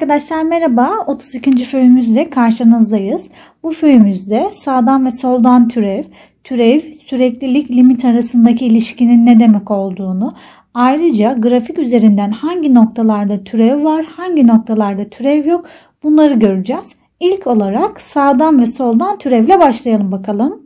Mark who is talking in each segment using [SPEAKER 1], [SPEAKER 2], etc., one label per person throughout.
[SPEAKER 1] Arkadaşlar merhaba. 32. föyümüzle karşınızdayız. Bu föyümüzde sağdan ve soldan türev, süreklilik, limit arasındaki ilişkinin ne demek olduğunu, ayrıca grafik üzerinden hangi noktalarda türev var, hangi noktalarda türev yok bunları göreceğiz. İlk olarak sağdan ve soldan türevle başlayalım bakalım.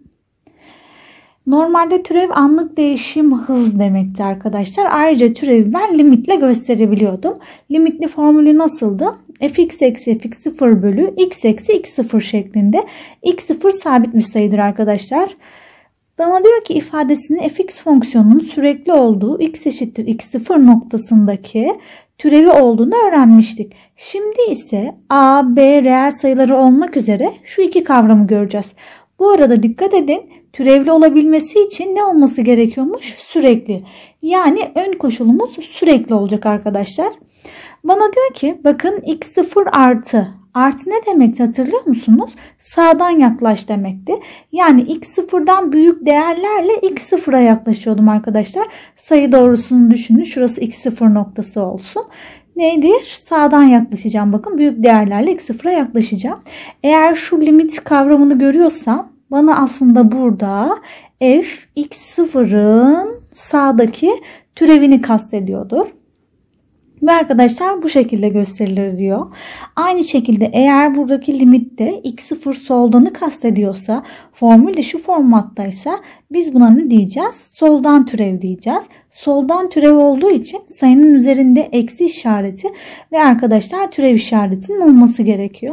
[SPEAKER 1] Normalde türev anlık değişim hız demekti arkadaşlar. Ayrıca türevi ben limitle gösterebiliyordum. Limitli formülü nasıldı? Fx eksi fx0 bölü x eksi x0 şeklinde. X0 sabit bir sayıdır arkadaşlar. Bana diyor ki ifadesinin fx fonksiyonunun sürekli olduğu x eşittir x0 noktasındaki türevi olduğunu öğrenmiştik. Şimdi ise a, b reel sayıları olmak üzere şu iki kavramı göreceğiz. Bu arada dikkat edin, türevli olabilmesi için ne olması gerekiyormuş? Sürekli. Yani ön koşulumuz sürekli olacak arkadaşlar. Bana diyor ki bakın x0 artı. Artı ne demekti hatırlıyor musunuz? Sağdan yaklaş demekti. Yani x0'dan büyük değerlerle x0'a yaklaşıyordum arkadaşlar. Sayı doğrusunu düşünün. Şurası x0 noktası olsun. Nedir? Sağdan yaklaşacağım. Bakın büyük değerlerle x0'a yaklaşacağım. Eğer şu limit kavramını görüyorsam bana aslında burada f x0'ın sağdaki türevini kastediyordur. Ve arkadaşlar bu şekilde gösterilir diyor. Aynı şekilde eğer buradaki limitte x0 soldanı kastediyorsa, formül de şu formattaysa biz buna ne diyeceğiz? Soldan türev diyeceğiz. Soldan türev olduğu için sayının üzerinde eksi işareti ve arkadaşlar türev işaretinin olması gerekiyor.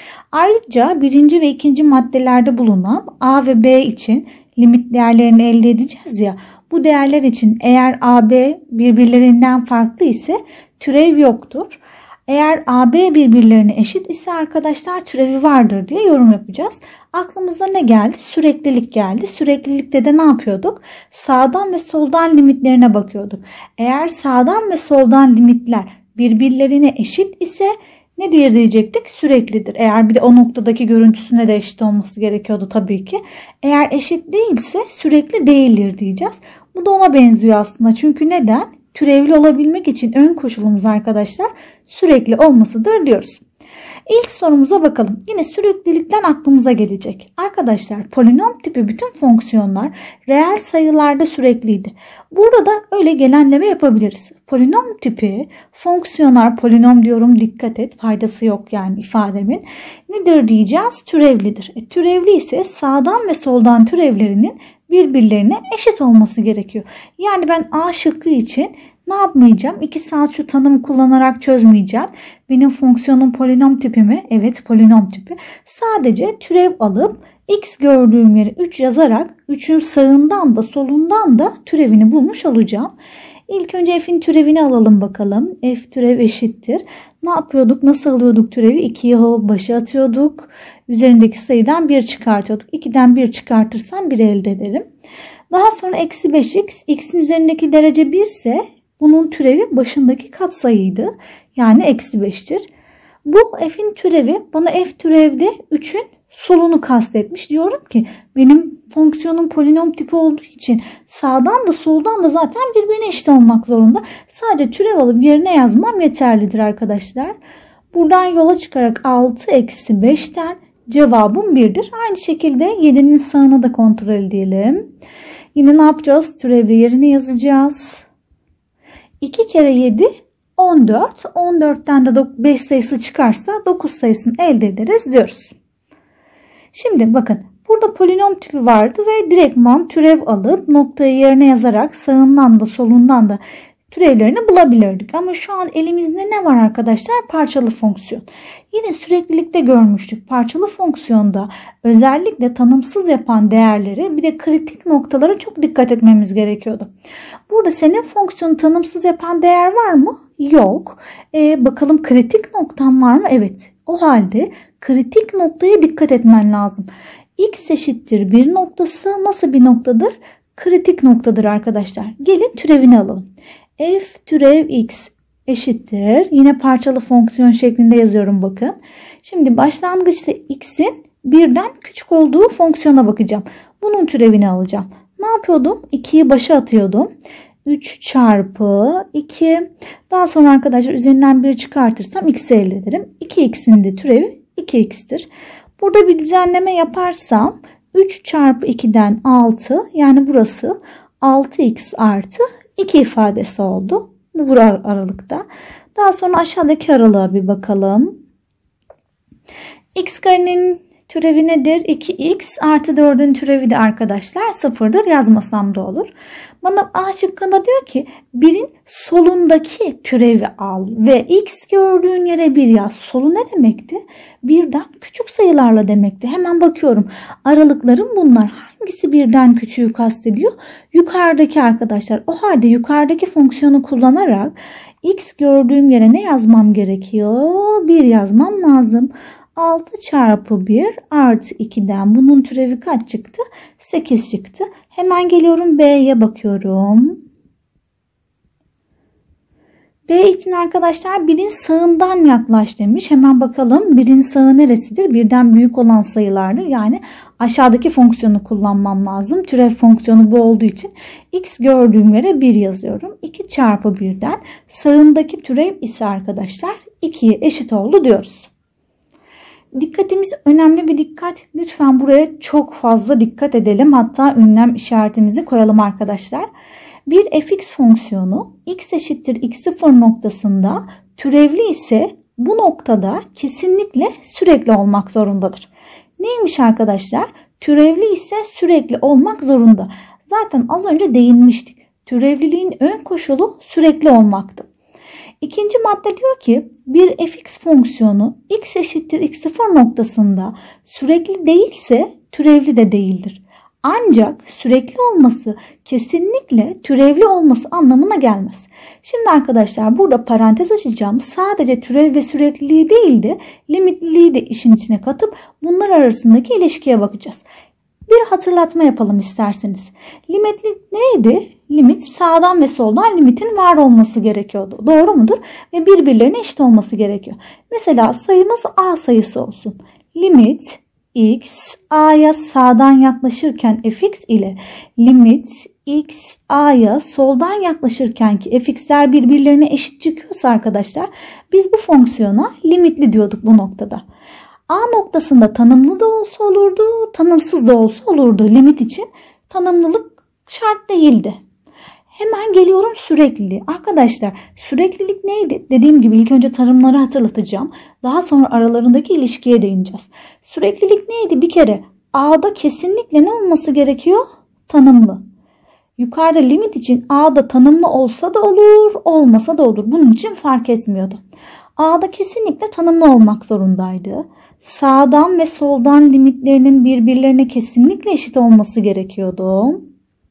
[SPEAKER 1] Ayrıca birinci ve ikinci maddelerde bulunan a ve b için limit değerlerini elde edeceğiz ya. Bu değerler için eğer a, b birbirlerinden farklı ise türev yoktur. Eğer a, b birbirlerine eşit ise arkadaşlar türevi vardır diye yorum yapacağız. Aklımıza ne geldi? Süreklilik geldi. Süreklilikte de ne yapıyorduk? Sağdan ve soldan limitlerine bakıyorduk. Eğer sağdan ve soldan limitler birbirlerine eşit ise ne diyecektik? Süreklidir. Eğer bir de o noktadaki görüntüsüne de eşit olması gerekiyordu tabii ki. Eğer eşit değilse sürekli değildir diyeceğiz. Bu da ona benziyor aslında. Çünkü neden? Türevli olabilmek için ön koşulumuz arkadaşlar sürekli olmasıdır diyoruz. İlk sorumuza bakalım. Yine süreklilikten aklımıza gelecek. Arkadaşlar polinom tipi bütün fonksiyonlar reel sayılarda sürekliydi. Burada da öyle genelleme yapabiliriz. Polinom tipi fonksiyonlar, polinom diyorum dikkat et, faydası yok yani ifademin. Nedir diyeceğiz? Türevlidir. Türevli ise sağdan ve soldan türevlerinin birbirlerine eşit olması gerekiyor. Yani ben A şıkkı için ne yapmayacağım? 2 saat şu tanımı kullanarak çözmeyeceğim. Benim fonksiyonum polinom tipi mi? Evet, polinom tipi. Sadece türev alıp x gördüğüm yere 3 yazarak 3'ün sağından da solundan da türevini bulmuş olacağım. İlk önce f'in türevini alalım bakalım. F türev eşittir. Ne yapıyorduk? Nasıl alıyorduk türevi? 2'yi başa atıyorduk. Üzerindeki sayıdan 1 çıkartıyorduk. 2'den 1 çıkartırsam 1 elde ederim. Daha sonra eksi 5x. X'in üzerindeki derece 1 ise bunun türevi başındaki katsayıydı. Yani eksi 5'tir. Bu f'in türevi bana f türevde 3'ün solunu kastetmiş. Diyorum ki benim fonksiyonum polinom tipi olduğu için sağdan da soldan da zaten birbirine eşit olmak zorunda. Sadece türev alıp yerine yazmam yeterlidir arkadaşlar. Buradan yola çıkarak 6 eksi 5'ten cevabım 1'dir. Aynı şekilde 7'nin sağını da kontrol edelim. Yine ne yapacağız? Türevde yerine yazacağız. 2 kere 7 14. 14'ten de 5 sayısı çıkarsa 9 sayısını elde ederiz diyoruz. Şimdi bakın burada polinom tipi vardı ve direktman türev alıp noktayı yerine yazarak sağından da solundan da türevlerini bulabilirdik. Ama şu an elimizde ne var arkadaşlar? Parçalı fonksiyon. Yine süreklilikte görmüştük. Parçalı fonksiyonda özellikle tanımsız yapan değerleri bir de kritik noktalara çok dikkat etmemiz gerekiyordu. Burada senin fonksiyonu tanımsız yapan değer var mı? Yok. Bakalım kritik noktan var mı? Evet. O halde kritik noktaya dikkat etmen lazım. X eşittir 1 noktası nasıl bir noktadır? Kritik noktadır arkadaşlar. Gelin türevini alalım. F türev x eşittir. Yine parçalı fonksiyon şeklinde yazıyorum bakın. Şimdi başlangıçta x'in birden küçük olduğu fonksiyona bakacağım. Bunun türevini alacağım. Ne yapıyordum? 2'yi başa atıyordum. 3 çarpı 2. Daha sonra arkadaşlar üzerinden 1 çıkartırsam x'i elde ederim. 2x'in de türevi 2x'tir. Burada bir düzenleme yaparsam 3 çarpı 2'den 6, yani burası 6x artı 2 ifadesi oldu. Bu aralıkta. Daha sonra aşağıdaki aralığa bir bakalım. X karenin türevi nedir? 2x artı 4'ün türevi de arkadaşlar 0'dır. Yazmasam da olur. Bana A şıkkında diyor ki 1'in solundaki türevi al ve x gördüğün yere 1 yaz. Solu ne demekti? 1'den küçük sayılarla demekti. Hemen bakıyorum. Aralıklarım bunlar. Hangisi 1'den küçüğü kastediyor? Yukarıdaki arkadaşlar. O halde yukarıdaki fonksiyonu kullanarak x gördüğüm yere ne yazmam gerekiyor? 1 yazmam lazım. 6 çarpı 1 artı 2'den bunun türevi kaç çıktı? 8 çıktı. Hemen geliyorum B'ye bakıyorum. B için arkadaşlar 1'in sağından yaklaş demiş. Hemen bakalım 1'in sağı neresidir? 1'den büyük olan sayılardır. Yani aşağıdaki fonksiyonu kullanmam lazım. Türev fonksiyonu bu olduğu için x gördüğüm yere 1 yazıyorum. 2 çarpı 1'den sağındaki türev ise arkadaşlar 2'ye eşit oldu diyoruz. Dikkatimiz önemli bir dikkat. Lütfen buraya çok fazla dikkat edelim. Hatta ünlem işaretimizi koyalım arkadaşlar. Bir fx fonksiyonu x eşittir x0 noktasında türevli ise bu noktada kesinlikle sürekli olmak zorundadır. Neymiş arkadaşlar? Türevli ise sürekli olmak zorunda. Zaten az önce değinmiştik. Türevliliğin ön koşulu sürekli olmaktı. İkinci madde diyor ki bir fx fonksiyonu x eşittir x0 noktasında sürekli değilse türevli de değildir. Ancak sürekli olması kesinlikle türevli olması anlamına gelmez. Şimdi arkadaşlar burada parantez açacağım. Sadece türev ve sürekliliği değil de limitliliği de işin içine katıp bunlar arasındaki ilişkiye bakacağız. Bir hatırlatma yapalım isterseniz. Limitlik neydi? Limit sağdan ve soldan limitin var olması gerekiyordu. Doğru mudur? Ve birbirlerine eşit olması gerekiyor. Mesela sayımız a sayısı olsun. Limit x a'ya sağdan yaklaşırken fx ile limit x a'ya soldan yaklaşırken ki fx'ler birbirlerine eşit çıkıyorsa arkadaşlar biz bu fonksiyona limitli diyorduk bu noktada. A noktasında tanımlı da olsa olurdu, tanımsız da olsa olurdu. Limit için tanımlılık şart değildi. Hemen geliyorum sürekliliği. Arkadaşlar süreklilik neydi? Dediğim gibi ilk önce tanımları hatırlatacağım. Daha sonra aralarındaki ilişkiye değineceğiz. Süreklilik neydi? Bir kere A'da kesinlikle ne olması gerekiyor? Tanımlı. Yukarıda limit için A'da tanımlı olsa da olur, olmasa da olur. Bunun için fark etmiyordu. A'da kesinlikle tanımlı olmak zorundaydı. Sağdan ve soldan limitlerinin birbirlerine kesinlikle eşit olması gerekiyordu.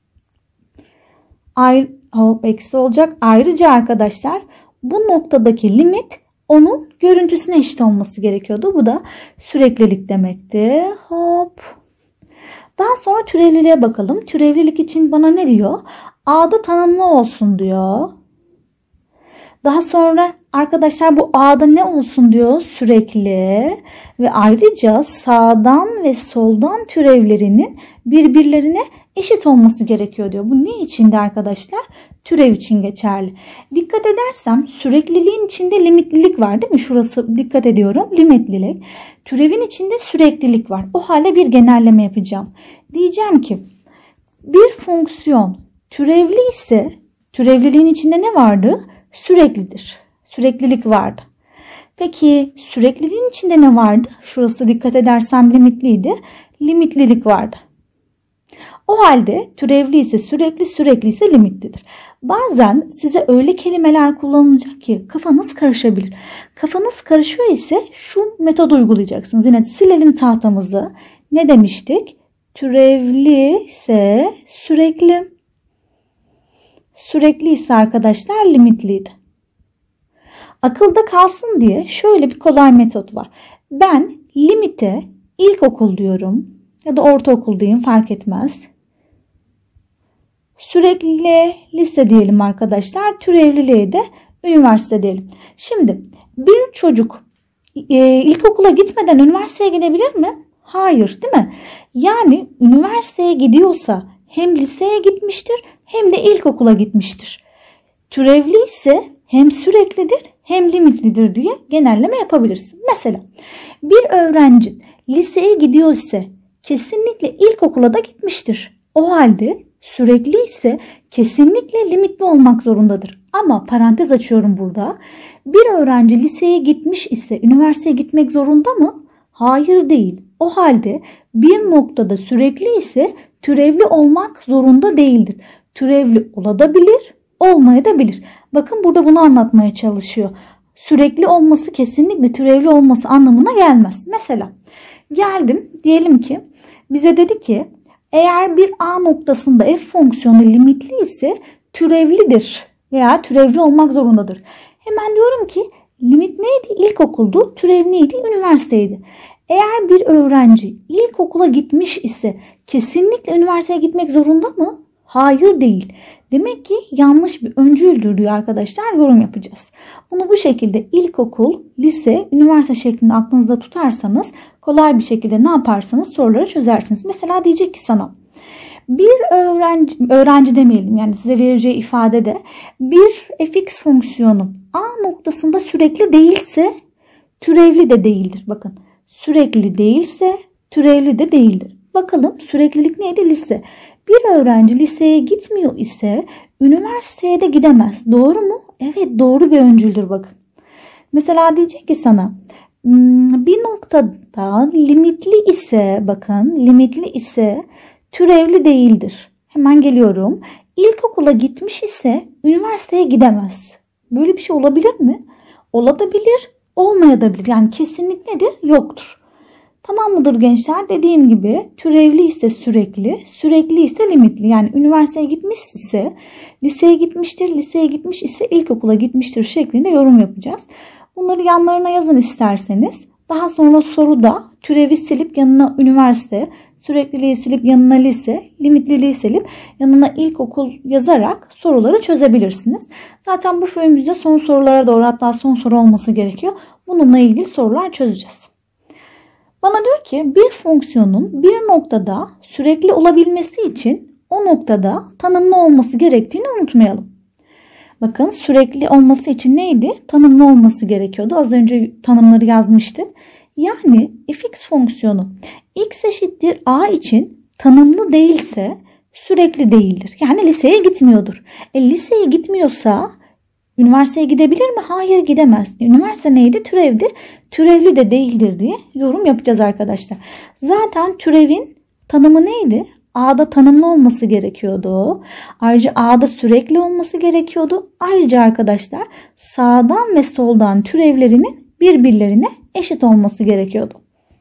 [SPEAKER 1] Eksi olacak. Ayrıca arkadaşlar bu noktadaki limit onun görüntüsüne eşit olması gerekiyordu. Bu da süreklilik demekti. Hop. Daha sonra türevliliğe bakalım. Türevlilik için bana ne diyor? A'da tanımlı olsun diyor. Daha sonra arkadaşlar bu A'da ne olsun diyor? Sürekli ve ayrıca sağdan ve soldan türevlerinin birbirlerine eşit olması gerekiyor diyor. Bu ne içinde arkadaşlar? Türev için geçerli. Dikkat edersem sürekliliğin içinde limitlilik var değil mi? Şurası dikkat ediyorum. Limitlilik. Türevin içinde süreklilik var. O halde bir genelleme yapacağım. Diyeceğim ki bir fonksiyon türevli ise türevliliğin içinde ne vardı? Süreklidir. Süreklilik vardı. Peki sürekliliğin içinde ne vardı? Şurası dikkat edersem limitliydi. Limitlilik vardı. O halde türevli ise sürekli, sürekli ise limitlidir. Bazen size öyle kelimeler kullanılacak ki kafanız karışabilir. Kafanız karışıyor ise şu metodu uygulayacaksınız. Yine silelim tahtamızı. Ne demiştik? Türevli ise sürekli. Sürekli ise arkadaşlar limitliydi. Akılda kalsın diye şöyle bir kolay metot var. Ben limite ilkokul diyorum ya da ortaokul diyeyim fark etmez. Sürekli lise diyelim arkadaşlar. Türevliliğe de üniversite diyelim. Şimdi bir çocuk ilkokula gitmeden üniversiteye gidebilir mi? Hayır, değil mi? Yani üniversiteye gidiyorsa hem liseye gitmiştir hem de ilkokula gitmiştir. Türevli ise hem süreklidir hem limitlidir diye genelleme yapabilirsin. Mesela bir öğrenci liseye gidiyor ise kesinlikle ilkokula da gitmiştir. O halde sürekli ise kesinlikle limitli olmak zorundadır. Ama parantez açıyorum burada. Bir öğrenci liseye gitmiş ise üniversiteye gitmek zorunda mı? Hayır değil. O halde bir noktada sürekli ise türevli olmak zorunda değildir. Türevli olabilir, olmayabilir. Bakın burada bunu anlatmaya çalışıyor. Sürekli olması kesinlikle türevli olması anlamına gelmez. Mesela geldim, diyelim ki bize dedi ki eğer bir A noktasında f fonksiyonu limitli ise türevlidir veya türevli olmak zorundadır. Hemen diyorum ki limit neydi? İlkokuldu. Türev neydi? Üniversiteydi. Eğer bir öğrenci ilkokula gitmiş ise kesinlikle üniversiteye gitmek zorunda mı? Hayır değil. Demek ki yanlış bir öncüldür diyor arkadaşlar. Yorum yapacağız. Bunu bu şekilde ilkokul, lise, üniversite şeklinde aklınızda tutarsanız kolay bir şekilde ne yaparsanız soruları çözersiniz. Mesela diyecek ki sana bir öğrenci demeyelim, yani size vereceği ifadede bir fx fonksiyonu A noktasında sürekli değilse türevli de değildir. Bakın sürekli değilse türevli de değildir. Bakalım süreklilik neydi? Lise. Bir öğrenci liseye gitmiyor ise üniversiteye de gidemez. Doğru mu? Evet, doğru bir öncüldür bakın. Mesela diyecek ki sana bir noktada limitli ise, bakın limitli ise türevli değildir. Hemen geliyorum. İlkokula gitmiş ise üniversiteye gidemez. Böyle bir şey olabilir mi? Olabilir, olmayabilir. Yani kesinlik nedir? Yoktur. Tamam mıdır gençler? Dediğim gibi türevli ise sürekli, sürekli ise limitli. Yani üniversiteye gitmiş ise liseye gitmiştir, liseye gitmiş ise ilkokula gitmiştir şeklinde yorum yapacağız. Bunları yanlarına yazın isterseniz. Daha sonra soruda türevi silip yanına üniversite, sürekliliği silip yanına lise, limitliliği silip yanına ilkokul yazarak soruları çözebilirsiniz. Zaten bu bölümümüzde son sorulara doğru, hatta son soru olması gerekiyor. Bununla ilgili sorular çözeceğiz. Bana diyor ki bir fonksiyonun bir noktada sürekli olabilmesi için o noktada tanımlı olması gerektiğini unutmayalım. Bakın sürekli olması için neydi? Tanımlı olması gerekiyordu. Az önce tanımları yazmıştık. Yani fx fonksiyonu x eşittir a için tanımlı değilse sürekli değildir. Yani liseye gitmiyordur. Liseye gitmiyorsa üniversiteye gidebilir mi? Hayır, gidemez. Üniversite neydi? Türevdi. Türevli de değildir diye yorum yapacağız arkadaşlar. Zaten türevin tanımı neydi? A'da tanımlı olması gerekiyordu. Ayrıca A'da sürekli olması gerekiyordu. Ayrıca arkadaşlar sağdan ve soldan türevlerinin birbirlerine eşit olması gerekiyordu.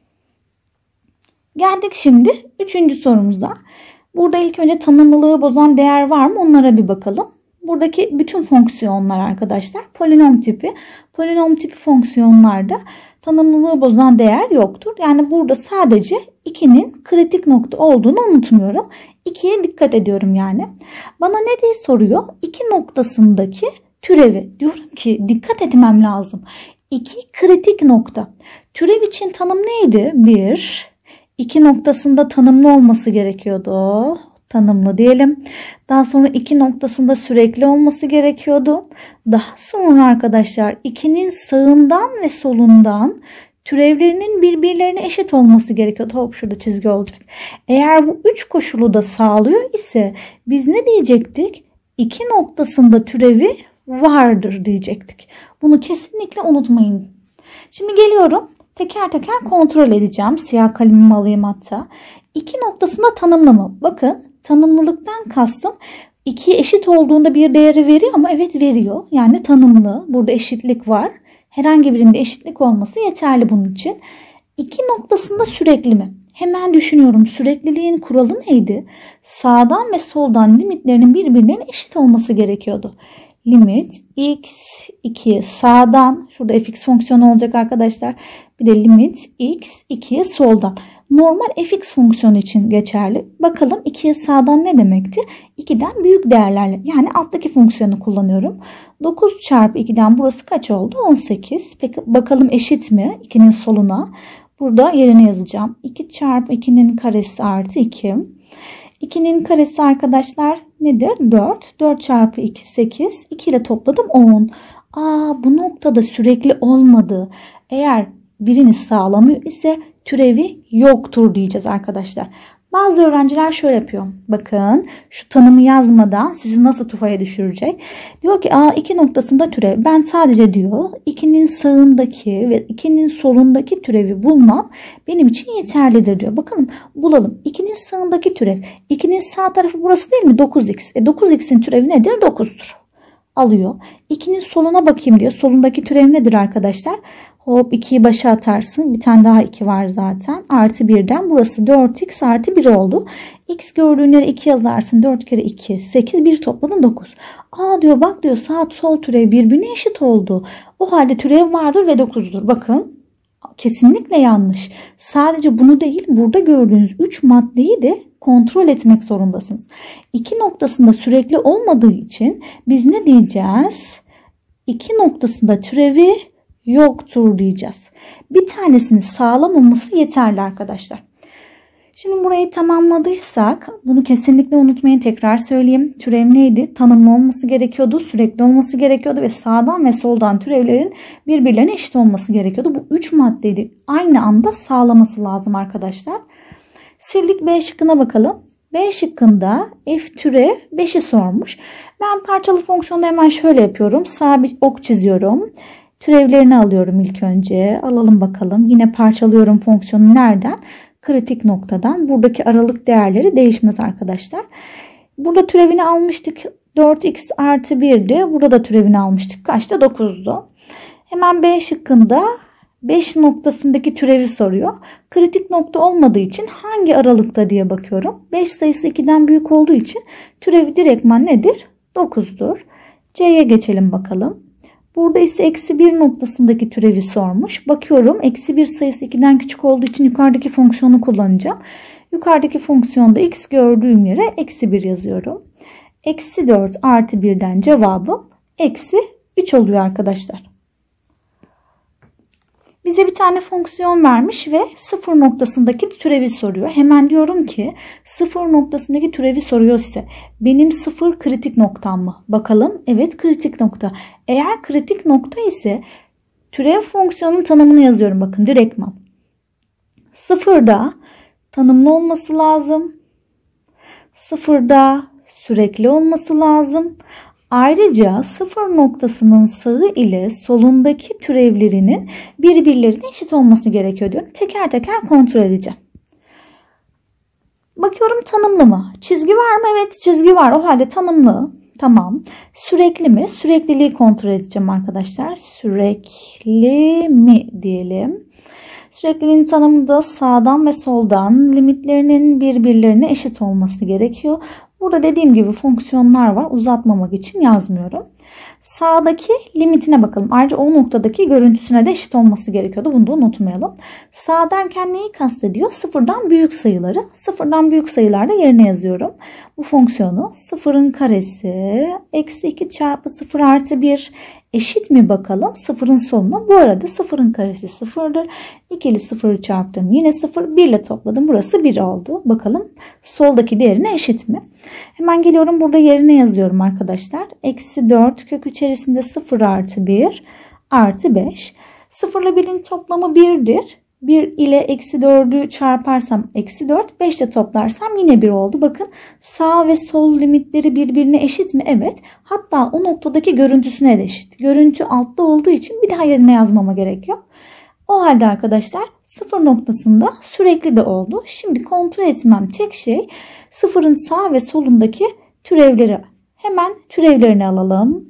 [SPEAKER 1] Geldik şimdi 3. sorumuza. Burada ilk önce tanımlılığı bozan değer var mı? Onlara bir bakalım. Buradaki bütün fonksiyonlar arkadaşlar polinom tipi. Polinom tipi fonksiyonlarda tanımlılığı bozan değer yoktur. Yani burada sadece 2'nin kritik nokta olduğunu unutmuyorum. 2'ye dikkat ediyorum yani. Bana ne diye soruyor? 2 noktasındaki türevi. Diyorum ki dikkat etmem lazım. 2 kritik nokta. Türev için tanım neydi? 1. 2 noktasında tanımlı olması gerekiyordu. Tanımlı diyelim. Daha sonra 2 noktasında sürekli olması gerekiyordu. Daha sonra arkadaşlar 2'nin sağından ve solundan türevlerinin birbirlerine eşit olması gerekiyordu. Hop, şurada çizgi olacak. Eğer bu 3 koşulu da sağlıyor ise biz ne diyecektik? 2 noktasında türevi vardır diyecektik. Bunu kesinlikle unutmayın. Şimdi geliyorum. Teker teker kontrol edeceğim. Siyah kalemimi alayım hatta. 2 noktasında tanımlı mı? Bakın tanımlılıktan kastım 2'ye eşit olduğunda bir değeri veriyor ama evet veriyor. Yani tanımlı. Burada eşitlik var. Herhangi birinde eşitlik olması yeterli bunun için. 2 noktasında sürekli mi? Hemen düşünüyorum. Sürekliliğin kuralı neydi? Sağdan ve soldan limitlerinin birbirlerine eşit olması gerekiyordu. Limit x2 sağdan, şurada fx fonksiyonu olacak arkadaşlar. Bir de limit x2'ye soldan. Normal fx fonksiyonu için geçerli. Bakalım 2'ye sağdan ne demekti? 2'den büyük değerlerle, yani alttaki fonksiyonu kullanıyorum. 9 çarpı 2'den burası kaç oldu? 18. Peki bakalım eşit mi? 2'nin soluna. Burada yerine yazacağım. 2 çarpı 2'nin karesi artı 2. 2'nin karesi arkadaşlar nedir? 4. 4 çarpı 2 8. 2 ile topladım 10. Bu noktada sürekli olmadı. Eğer birini sağlamıyor ise türevi yoktur diyeceğiz arkadaşlar. Bazı öğrenciler şöyle yapıyor. Bakın şu tanımı yazmadan sizi nasıl tufaya düşürecek. Diyor ki 2 noktasında türev. Ben sadece diyor 2'nin sağındaki ve 2'nin solundaki türevi bulmam benim için yeterlidir diyor. Bakalım bulalım. 2'nin sağındaki türev. 2'nin sağ tarafı burası değil mi? 9x. 9x'in türevi nedir? 9'dur. Alıyor. 2'nin soluna bakayım diyor. Solundaki türev nedir arkadaşlar? Hop 2'yi başa atarsın. Bir tane daha 2 var zaten. Artı 1'den burası 4x artı 1 oldu. X gördüğün yere 2 yazarsın. 4 kere 2 8. 1 topladın 9. Diyor bak diyor sağ sol türev birbirine eşit oldu. O halde türev vardır ve 9'dur. Bakın kesinlikle yanlış. Sadece bunu değil burada gördüğünüz 3 maddeyi de kontrol etmek zorundasınız. 2 noktasında sürekli olmadığı için biz ne diyeceğiz? 2 noktasında türevi yoktur diyeceğiz. Bir tanesinin sağlam olması yeterli arkadaşlar. Şimdi burayı tamamladıysak bunu kesinlikle unutmayın, tekrar söyleyeyim. Türev neydi? Tanımlı olması gerekiyordu, sürekli olması gerekiyordu ve sağdan ve soldan türevlerin birbirlerine eşit olması gerekiyordu. Bu 3 maddeyi aynı anda sağlaması lazım arkadaşlar. Sildik, B şıkkına bakalım. B şıkkında f türev 5'i sormuş. Ben parçalı fonksiyonda hemen şöyle yapıyorum. Sabit ok çiziyorum. Türevlerini alıyorum ilk önce. Alalım bakalım. Yine parçalıyorum fonksiyonu nereden? Kritik noktadan. Buradaki aralık değerleri değişmez arkadaşlar. Burada türevini almıştık. 4x artı 1'di. Burada da türevini almıştık. Kaçta? 9'du. Hemen B şıkkında 5 noktasındaki türevi soruyor. Kritik nokta olmadığı için hangi aralıkta diye bakıyorum. 5 sayısı 2'den büyük olduğu için türevi direktman nedir? 9'dur. C'ye geçelim bakalım. Burada ise eksi 1 noktasındaki türevi sormuş. Bakıyorum eksi 1 sayısı 2'den küçük olduğu için yukarıdaki fonksiyonu kullanacağım. Yukarıdaki fonksiyonda x gördüğüm yere eksi 1 yazıyorum. Eksi 4 artı 1'den cevabım eksi 3 oluyor arkadaşlar. Bize bir tane fonksiyon vermiş ve 0 noktasındaki türevi soruyor. Hemen diyorum ki 0 noktasındaki türevi soruyor ise benim 0 kritik noktam mı? Bakalım. Evet, kritik nokta. Eğer kritik nokta ise türev fonksiyonunun tanımını yazıyorum. Bakın direktman. 0'da tanımlı olması lazım. 0'da sürekli olması lazım. Ayrıca 0 noktasının sağı ile solundaki türevlerinin birbirlerine eşit olması gerekiyor diyorum. Teker teker kontrol edeceğim. Bakıyorum tanımlı mı? Çizgi var mı? Evet, çizgi var. O halde tanımlı. Tamam. Sürekli mi? Sürekliliği kontrol edeceğim arkadaşlar. Sürekli mi diyelim. Sürekliliğin tanımında sağdan ve soldan limitlerinin birbirlerine eşit olması gerekiyor. Burada dediğim gibi fonksiyonlar var. Uzatmamak için yazmıyorum. Sağdaki limitine bakalım. Ayrıca o noktadaki görüntüsüne de eşit olması gerekiyordu. Bunu da unutmayalım. Sağ derken neyi kastediyor? Sıfırdan büyük sayıları. Sıfırdan büyük sayılarda yerine yazıyorum. Bu fonksiyonu sıfırın karesi eksi 2 çarpı 0 artı 1 eşit mi bakalım? Sıfırın sonuna. Bu arada sıfırın karesi sıfırdır. 2 ile 0'ı çarptım. Yine 0. 1 ile topladım. Burası 1 oldu. Bakalım soldaki değerine eşit mi? Hemen geliyorum. Burada yerine yazıyorum arkadaşlar. Eksi 4 kök içerisinde 0 artı 1 artı 5. 0 ile 1'in toplamı 1'dir. 1 ile eksi 4'ü çarparsam eksi 4. 5 ile toplarsam yine 1 oldu. Bakın sağ ve sol limitleri birbirine eşit mi? Evet. Hatta o noktadaki görüntüsüne de eşit. Görüntü altta olduğu için bir daha yerine yazmama gerek yok. O halde arkadaşlar 0 noktasında sürekli de oldu. Şimdi kontrol etmem tek şey 0'ın sağ ve solundaki türevleri. Hemen türevlerini alalım.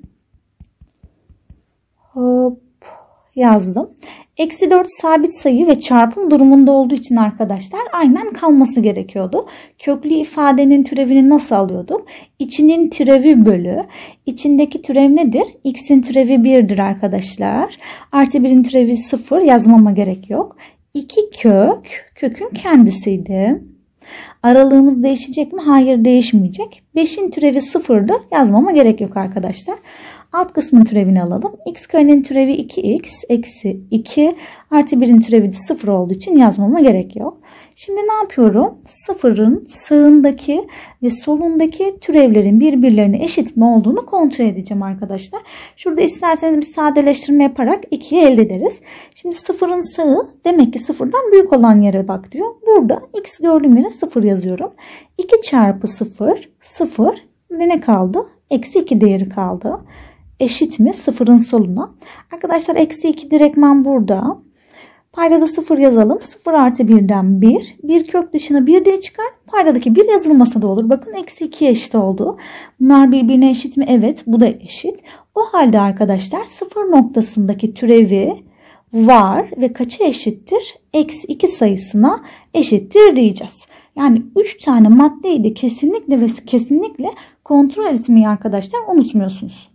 [SPEAKER 1] Hop yazdım. Eksi 4 sabit sayı ve çarpım durumunda olduğu için arkadaşlar aynen kalması gerekiyordu. Köklü ifadenin türevini nasıl alıyordum? İçinin türevi bölü. İçindeki türev nedir? X'in türevi 1'dir arkadaşlar. Artı 1'in türevi 0, yazmama gerek yok. 2 kökün kendisiydi. Aralığımız değişecek mi? Hayır, değişmeyecek. 5'in türevi 0'dır. Yazmama gerek yok arkadaşlar. Alt kısmın türevini alalım. X karenin türevi 2x eksi 2 artı 1'in türevi de 0 olduğu için yazmama gerek yok. Şimdi ne yapıyorum? Sıfırın sağındaki ve solundaki türevlerin birbirlerine eşit mi olduğunu kontrol edeceğim arkadaşlar. Şurada isterseniz bir sadeleştirme yaparak 2'yi elde ederiz. Şimdi sıfırın sağı demek ki sıfırdan büyük olan yere bak diyor. Burada x gördüğüm yere 0 yazıyorum. 2 çarpı 0 0 ve ne kaldı? Eksi 2 değeri kaldı. Eşit mi? Sıfırın soluna. Arkadaşlar eksi 2 direktman burada. Paydada 0 yazalım. 0 artı 1'den 1. 1 kök dışına 1 diye çıkar. Paydadaki 1 yazılmasa da olur. Bakın eksi 2 eşit oldu. Bunlar birbirine eşit mi? Evet. Bu da eşit. O halde arkadaşlar 0 noktasındaki türevi var ve kaça eşittir? Eksi 2 sayısına eşittir diyeceğiz. Yani 3 tane maddeyi de kesinlikle ve kesinlikle kontrol etmeyi arkadaşlar unutmuyorsunuz.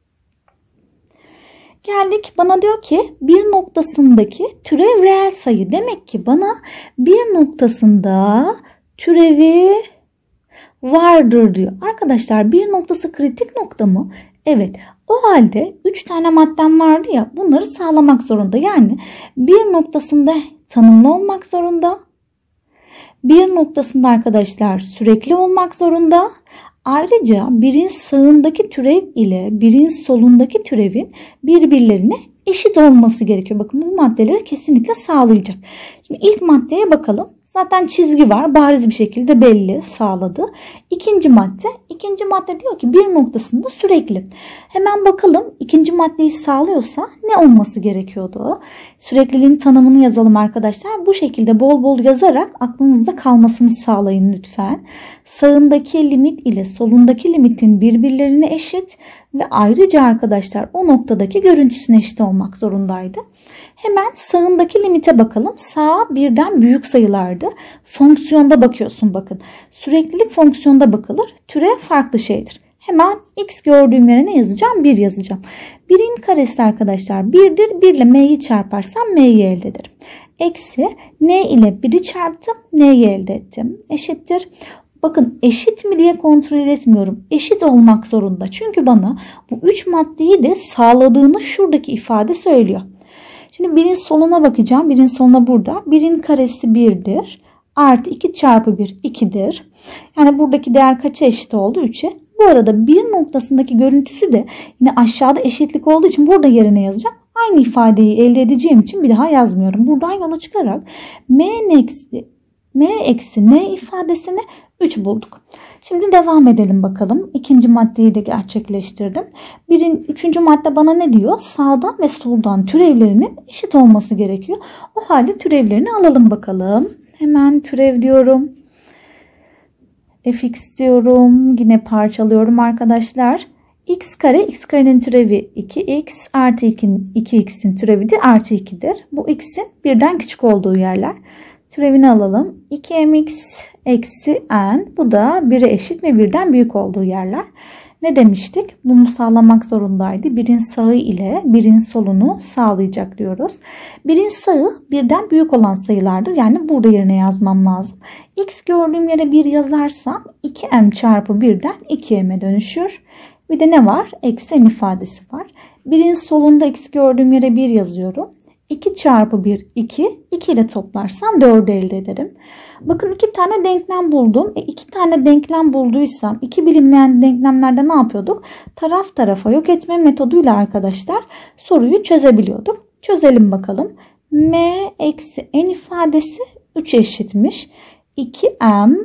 [SPEAKER 1] Geldik bana diyor ki bir noktasındaki türev reel sayı. Demek ki bana bir noktasında türevi vardır diyor. Arkadaşlar bir noktası kritik nokta mı? Evet. O halde 3 tane maddem vardı ya, bunları sağlamak zorunda. Yani bir noktasında tanımlı olmak zorunda. Bir noktasında arkadaşlar sürekli olmak zorunda. Ayrıca birin sağındaki türev ile birin solundaki türevin birbirlerine eşit olması gerekiyor. Bakın bu maddeleri kesinlikle sağlayacak. Şimdi ilk maddeye bakalım. Zaten çizgi var. Bariz bir şekilde belli, sağladı. İkinci madde diyor ki bir noktasında sürekli. Hemen bakalım ikinci maddeyi sağlıyorsa ne olması gerekiyordu? Sürekliliğin tanımını yazalım arkadaşlar. Bu şekilde bol bol yazarak aklınızda kalmasını sağlayın lütfen. Sağındaki limit ile solundaki limitin birbirlerine eşit ve ayrıca arkadaşlar o noktadaki görüntüsüne eşit olmak zorundaydı. Hemen sağındaki limite bakalım. Sağ birden büyük sayılardı. Fonksiyonda bakıyorsun bakın. Süreklilik fonksiyonda bakılır. Türev farklı şeydir. Hemen x gördüğüm yere ne yazacağım? 1 yazacağım. 1'in karesi arkadaşlar 1'dir. 1 ile m'yi çarparsam m'yi elde ederim. Eksi n ile 1'i çarptım. n'yi elde ettim. Eşittir. Bakın eşit mi diye kontrol etmiyorum. Eşit olmak zorunda. Çünkü bana bu 3 maddeyi de sağladığını şuradaki ifade söylüyor. Şimdi birin soluna bakacağım. Birin soluna burada. Birin karesi 1'dir. Artı 2 çarpı 1 2'dir. Yani buradaki değer kaça eşit oldu? 3'e. Bu arada bir noktasındaki görüntüsü de yine aşağıda eşitlik olduğu için burada yerine yazacağım. Aynı ifadeyi elde edeceğim için bir daha yazmıyorum. Buradan yola çıkarak m eksi n ifadesini 3 bulduk. Şimdi devam edelim bakalım. İkinci maddeyi de gerçekleştirdim. Üçüncü madde bana ne diyor? Sağdan ve soldan türevlerinin eşit olması gerekiyor. O halde türevlerini alalım bakalım. Hemen türev diyorum. Fx diyorum. Yine parçalıyorum arkadaşlar. X kare, x karenin türevi 2x artı 2x'in türevi de artı 2'dir. Bu x'in birden küçük olduğu yerler. Türevini alalım. 2mx eksi n. Bu da 1'e eşit ve 1'den büyük olduğu yerler. Ne demiştik? Bunu sağlamak zorundaydı. Birin sağı ile birin solunu sağlayacak diyoruz. Birin sağı birden büyük olan sayılardır. Yani burada yerine yazmam lazım. X gördüğüm yere 1 yazarsam 2m çarpı 1'den 2m'e dönüşür. Bir de ne var? Eksi n ifadesi var. Birin solunda x gördüğüm yere 1 yazıyorum. 2 çarpı 1 2. 2 ile toplarsam 4 elde ederim. Bakın 2 tane denklem buldum. 2 tane denklem bulduysam 2 bilinmeyen denklemlerde ne yapıyorduk? Taraf tarafa yok etme metoduyla arkadaşlar soruyu çözebiliyorduk. Çözelim bakalım. M eksi n ifadesi 3'e eşitmiş. 2m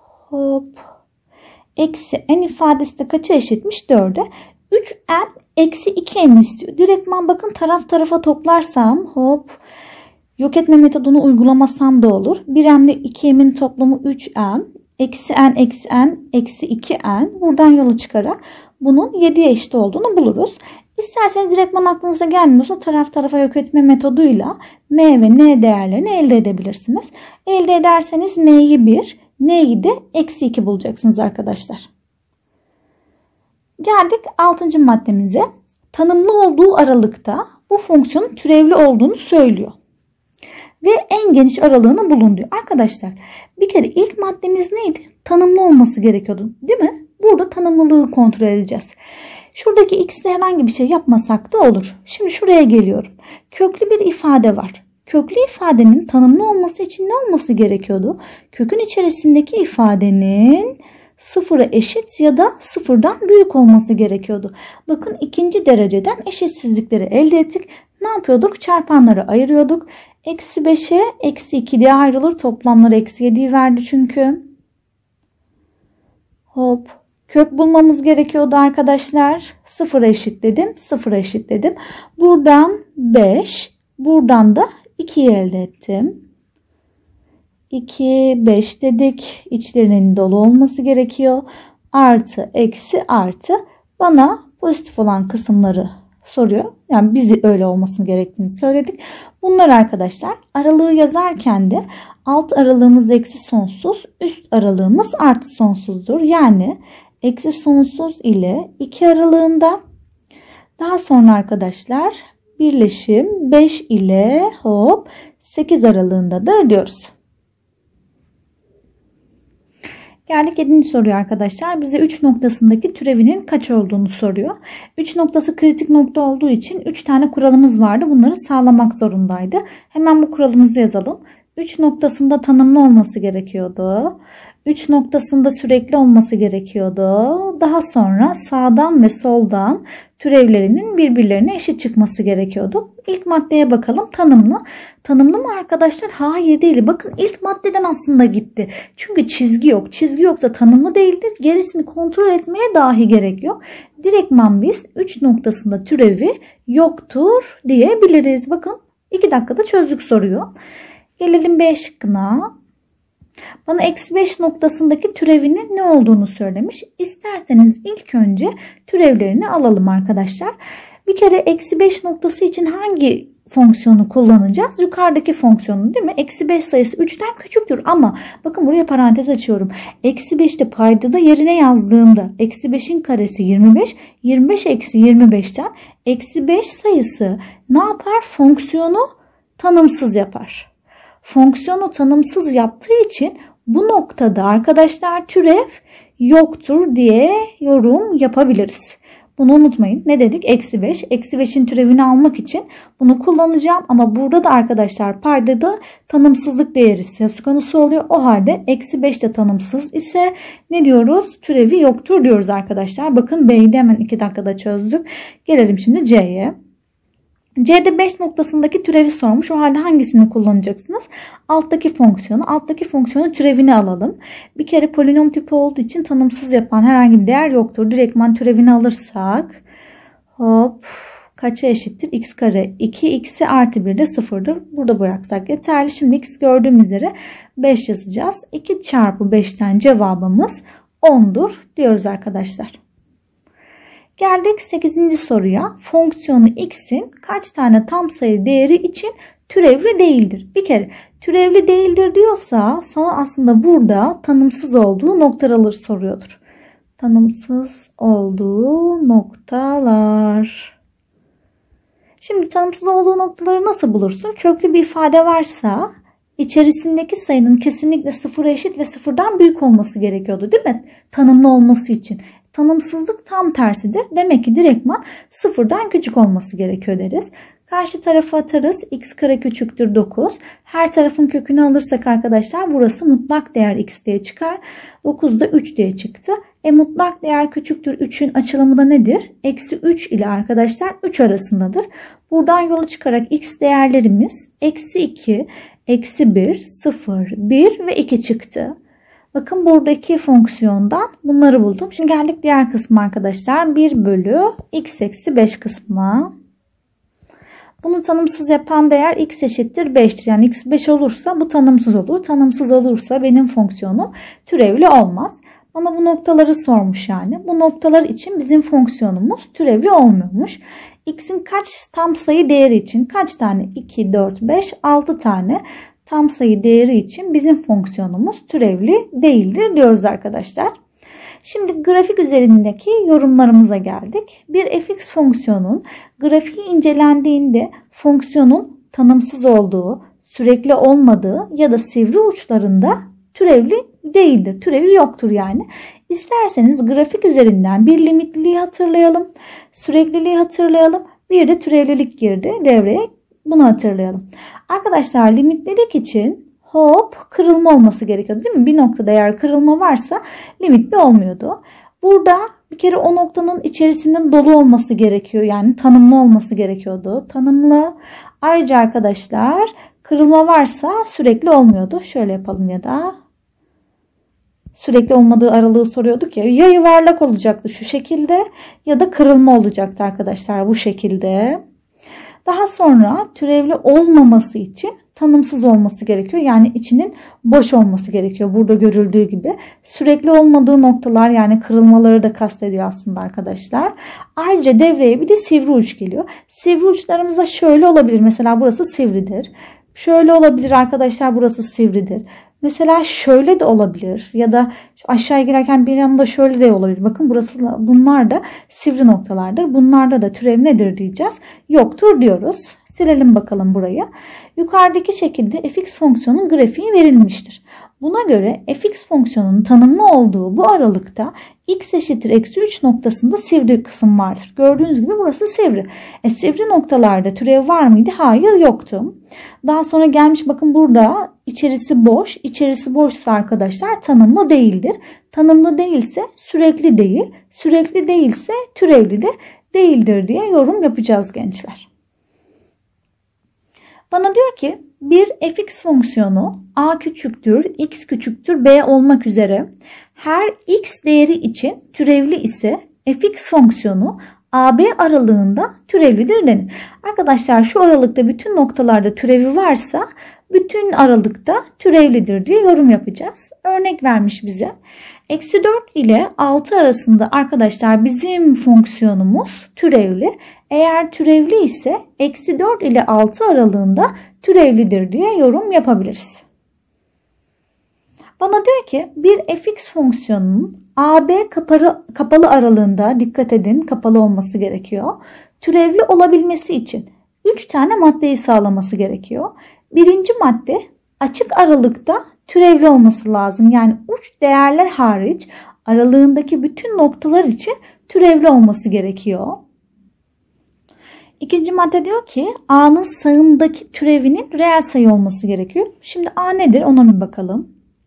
[SPEAKER 1] eksi n ifadesi de kaça eşitmiş? 4'e. 3m eksi 2n istiyor. Direktman bakın taraf tarafa toplarsam yok etme metodunu uygulamasam da olur. 1m ile 2m'in toplamı 3m. Eksi n eksi n eksi 2n. Buradan yola çıkarak bunun 7'ye eşit olduğunu buluruz. İsterseniz direktman aklınıza gelmiyorsa taraf tarafa yok etme metoduyla m ve n değerlerini elde edebilirsiniz. Elde ederseniz m'yi 1, n'yi de eksi 2 bulacaksınız arkadaşlar. Geldik 6. maddemize. Tanımlı olduğu aralıkta bu fonksiyonun türevli olduğunu söylüyor. Ve en geniş aralığını bulun diyor. Arkadaşlar bir kere ilk maddemiz neydi? Tanımlı olması gerekiyordu değil mi? Burada tanımlılığı kontrol edeceğiz. Şuradaki x'de herhangi bir şey yapmasak da olur. Şimdi şuraya geliyorum. Köklü bir ifade var. Köklü ifadenin tanımlı olması için ne olması gerekiyordu? Kökün içerisindeki ifadenin sıfıra eşit ya da sıfırdan büyük olması gerekiyordu. Bakın ikinci dereceden eşitsizlikleri elde ettik. Ne yapıyorduk? Çarpanları ayırıyorduk. Eksi 5'e eksi 2 diye ayrılır. Toplamları eksi 7'yi verdi çünkü. Hop. Kök bulmamız gerekiyordu arkadaşlar. Sıfıra eşitledim. Sıfıra eşitledim. Buradan 5. Buradan da 2'yi elde ettim. 2, 5 dedik. İçlerinin dolu olması gerekiyor. Artı, eksi, artı. Bana pozitif olan kısımları soruyor. Yani bizi öyle olmasını gerektiğini söyledik. Bunlar arkadaşlar aralığı yazarken de alt aralığımız eksi sonsuz, üst aralığımız artı sonsuzdur. Yani eksi sonsuz ile 2 aralığında. Daha sonra arkadaşlar birleşim 5 ile 8 aralığındadır diyoruz. Geldik 7. soruya arkadaşlar. Bize 3 noktasındaki türevinin kaç olduğunu soruyor. 3 noktası kritik nokta olduğu için 3 tane kuralımız vardı. Bunları sağlamak zorundaydı. Hemen bu kuralımızı yazalım. 3 noktasında tanımlı olması gerekiyordu. 3 noktasında sürekli olması gerekiyordu. Daha sonra sağdan ve soldan türevlerinin birbirlerine eşit çıkması gerekiyordu. İlk maddeye bakalım. Tanımlı. Tanımlı mı arkadaşlar? Hayır değil. Bakın ilk maddeden aslında gitti. Çünkü çizgi yok. Çizgi yoksa tanımlı değildir. Gerisini kontrol etmeye dahi gerek yok. Direktman biz 3 noktasında türevi yoktur diyebiliriz. Bakın 2 dakikada çözdük soruyu. Gelelim B şıkkına. Bana eksi 5 noktasındaki türevinin ne olduğunu söylemiş. İsterseniz ilk önce türevlerini alalım arkadaşlar. Bir kere eksi 5 noktası için hangi fonksiyonu kullanacağız? Yukarıdaki fonksiyonu değil mi? Eksi 5 sayısı 3'ten küçüktür ama bakın buraya parantez açıyorum. Eksi 5'te paydada yerine yazdığımda eksi 5'in karesi 25. 25 eksi 25'ten eksi 5 sayısı ne yapar? Fonksiyonu tanımsız yapar. Fonksiyonu tanımsız yaptığı için bu noktada arkadaşlar türev yoktur diye yorum yapabiliriz. Bunu unutmayın. Ne dedik? Eksi 5. Eksi 5'in türevini almak için bunu kullanacağım. Ama burada da arkadaşlar paydada tanımsızlık değeri söz konusu oluyor. O halde eksi 5 de tanımsız ise ne diyoruz? Türevi yoktur diyoruz arkadaşlar. Bakın B'yi de hemen 2 dakikada çözdük. Gelelim şimdi C'ye. C'de 5 noktasındaki türevi sormuş. O halde hangisini kullanacaksınız? Alttaki fonksiyonu. Alttaki fonksiyonun türevini alalım. Bir kere polinom tipi olduğu için tanımsız yapan herhangi bir değer yoktur. Direktman türevini alırsak kaça eşittir? X kare 2 x'i artı 1 de 0'dır. Burada bıraksak yeterli. Şimdi x gördüğüm üzere 5 yazacağız. 2 çarpı 5'ten cevabımız 10'dur diyoruz arkadaşlar. Geldik 8. soruya. Fonksiyonu x'in kaç tane tam sayı değeri için türevli değildir? Bir kere türevli değildir diyorsa sana aslında burada tanımsız olduğu noktaları soruyordur. Tanımsız olduğu noktalar. Şimdi tanımsız olduğu noktaları nasıl bulursun? Köklü bir ifade varsa içerisindeki sayının kesinlikle sıfıra eşit ve sıfırdan büyük olması gerekiyordu değil mi? Tanımlı olması için. Tanımsızlık tam tersidir. Demek ki direktman sıfırdan küçük olması gerekiyor deriz. Karşı tarafa atarız. X kare küçüktür 9. Her tarafın kökünü alırsak arkadaşlar burası mutlak değer x diye çıkar. 9 da 3 diye çıktı. Mutlak değer küçüktür 3'ün açılımı da nedir? Eksi 3 ile arkadaşlar 3 arasındadır. Buradan yola çıkarak x değerlerimiz eksi 2, eksi 1, 0, 1 ve 2 çıktı. Bakın buradaki fonksiyondan bunları buldum. Şimdi geldik diğer kısmı arkadaşlar. 1 bölü x eksi 5 kısmına. Bunu tanımsız yapan değer x eşittir 5'tir. Yani x 5 olursa bu tanımsız olur. Tanımsız olursa benim fonksiyonum türevli olmaz. Bana bu noktaları sormuş yani. Bu noktalar için bizim fonksiyonumuz türevli olmuyormuş. X'in kaç tam sayı değeri için kaç tane? 2, 4, 5, 6 tane tam sayı değeri için bizim fonksiyonumuz türevli değildir diyoruz arkadaşlar. Şimdi grafik üzerindeki yorumlarımıza geldik. Bir fx fonksiyonun grafiği incelendiğinde fonksiyonun tanımsız olduğu, sürekli olmadığı ya da sivri uçlarında türevli değildir. Türevi yoktur yani. İsterseniz grafik üzerinden bir limitliliği hatırlayalım. Sürekliliği hatırlayalım. Bir de türevlilik girdi devreye. Bunu hatırlayalım. Arkadaşlar limitlilik için kırılma olması gerekiyordu değil mi? Bir noktada eğer kırılma varsa limitli olmuyordu. Burada bir kere o noktanın içerisinin dolu olması gerekiyor. Yani tanımlı olması gerekiyordu. Tanımlı. Ayrıca arkadaşlar kırılma varsa sürekli olmuyordu. Şöyle yapalım ya da sürekli olmadığı aralığı soruyorduk ya. Ya yuvarlak olacaktı şu şekilde ya da kırılma olacaktı arkadaşlar bu şekilde. Daha sonra türevli olmaması için tanımsız olması gerekiyor. Yani içinin boş olması gerekiyor. Burada görüldüğü gibi. Sürekli olmadığı noktalar yani kırılmaları da kastediyor aslında arkadaşlar. Ayrıca devreye bir de sivri uç geliyor. Sivri uçlarımızda şöyle olabilir. Mesela burası sivridir. Şöyle olabilir arkadaşlar, burası sivridir. Mesela şöyle de olabilir ya da aşağıya girerken bir yanında şöyle de olabilir. Bakın bunlar da sivri noktalardır. Bunlarda da türev nedir diyeceğiz. Yoktur diyoruz. Silelim bakalım burayı. Yukarıdaki şekilde fx fonksiyonun grafiği verilmiştir. Buna göre fx fonksiyonunun tanımlı olduğu bu aralıkta x eşittir eksi 3 noktasında sivri kısım vardır. Gördüğünüz gibi burası sivri. Sivri noktalarda türev var mıydı? Hayır, yoktu. Daha sonra gelmiş bakın burada içerisi boş. İçerisi boşsa arkadaşlar tanımlı değildir. Tanımlı değilse sürekli değil. Sürekli değilse türevli de değildir diye yorum yapacağız gençler. Bana diyor ki bir fx fonksiyonu a küçüktür, x küçüktür, b olmak üzere her x değeri için türevli ise fx fonksiyonu AB aralığında türevlidir denir. Arkadaşlar şu aralıkta bütün noktalarda türevi varsa bütün aralıkta türevlidir diye yorum yapacağız. Örnek vermiş bize. Eksi 4 ile 6 arasında arkadaşlar bizim fonksiyonumuz türevli. Eğer türevli ise eksi 4 ile 6 aralığında türevlidir diye yorum yapabiliriz. Bana diyor ki bir fx fonksiyonunun AB kapalı aralığında, dikkat edin kapalı olması gerekiyor, türevli olabilmesi için 3 tane maddeyi sağlaması gerekiyor. Birinci madde açık aralıkta türevli olması lazım. Yani uç değerler hariç aralığındaki bütün noktalar için türevli olması gerekiyor. İkinci madde diyor ki A'nın sağındaki türevinin reel sayı olması gerekiyor. Şimdi A nedir ona bir bakalım.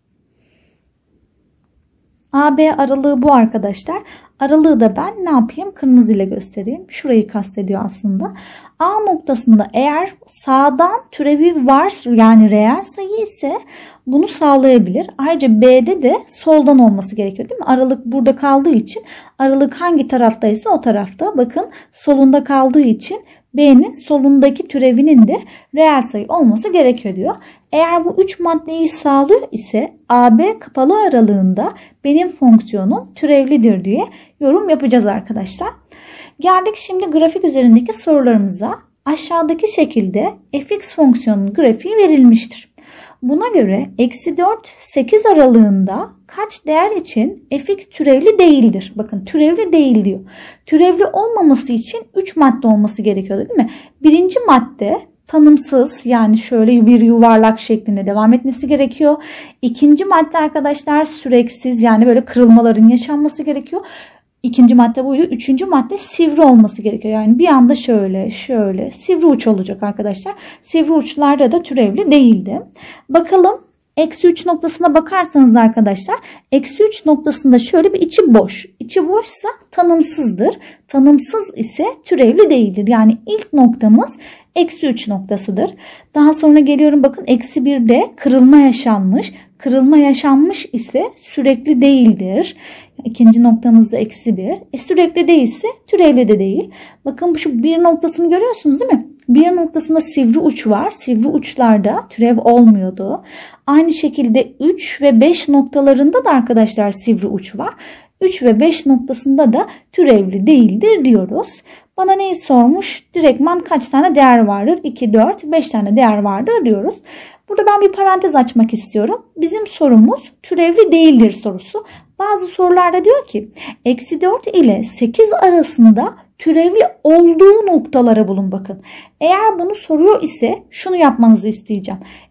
[SPEAKER 1] AB aralığı bu arkadaşlar. Aralığı da ben ne yapayım? Kırmızı ile göstereyim. Şurayı kastediyor aslında. A noktasında eğer sağdan türevi var yani reel sayı ise bunu sağlayabilir. Ayrıca B'de de soldan olması gerekiyor değil mi? Aralık burada kaldığı için aralık hangi taraftaysa o tarafta. Bakın solunda kaldığı için B'nin solundaki türevinin de reel sayı olması gerekiyor diyor. Eğer bu 3 maddeyi sağlıyor ise AB kapalı aralığında benim fonksiyonum türevlidir diye yorum yapacağız arkadaşlar. Geldik şimdi grafik üzerindeki sorularımıza. Aşağıdaki şekilde fx fonksiyonunun grafiği verilmiştir. Buna göre eksi 4, 8 aralığında kaç değer için fx türevli değildir? Bakın türevli değil diyor. Türevli olmaması için 3 madde olması gerekiyordu değil mi? Birinci madde tanımsız yani şöyle bir yuvarlak şeklinde devam etmesi gerekiyor. İkinci madde arkadaşlar süreksiz yani böyle kırılmaların yaşanması gerekiyor. İkinci madde buydu. Üçüncü madde sivri olması gerekiyor. Yani bir anda şöyle sivri uç olacak arkadaşlar. Sivri uçlarda da türevli değildi. Bakalım eksi 3 noktasına bakarsanız arkadaşlar eksi 3 noktasında şöyle bir içi boş. İçi boşsa tanımsızdır. Tanımsız ise türevli değildir. Yani ilk noktamız eksi 3 noktasıdır. Daha sonra geliyorum bakın eksi 1'de kırılma yaşanmış. Kırılma yaşanmış ise sürekli değildir. İkinci noktamız da eksi 1. Sürekli değilse türevli de değil. Bakın şu bir noktasını görüyorsunuz değil mi? Bir noktasında sivri uç var. Sivri uçlarda türev olmuyordu. Aynı şekilde 3 ve 5 noktalarında da arkadaşlar sivri uç var. 3 ve 5 noktasında da türevli değildir diyoruz. Bana neyi sormuş? Direktman kaç tane değer vardır? 2, 4, 5 tane değer vardır diyoruz. Burada ben bir parantez açmak istiyorum. Bizim sorumuz türevli değildir sorusu. Bazı sorularda diyor ki eksi 4 ile 8 arasında türevli olduğu noktalara bulun bakın. Eğer bunu soruyor ise şunu yapmanızı isteyeceğim.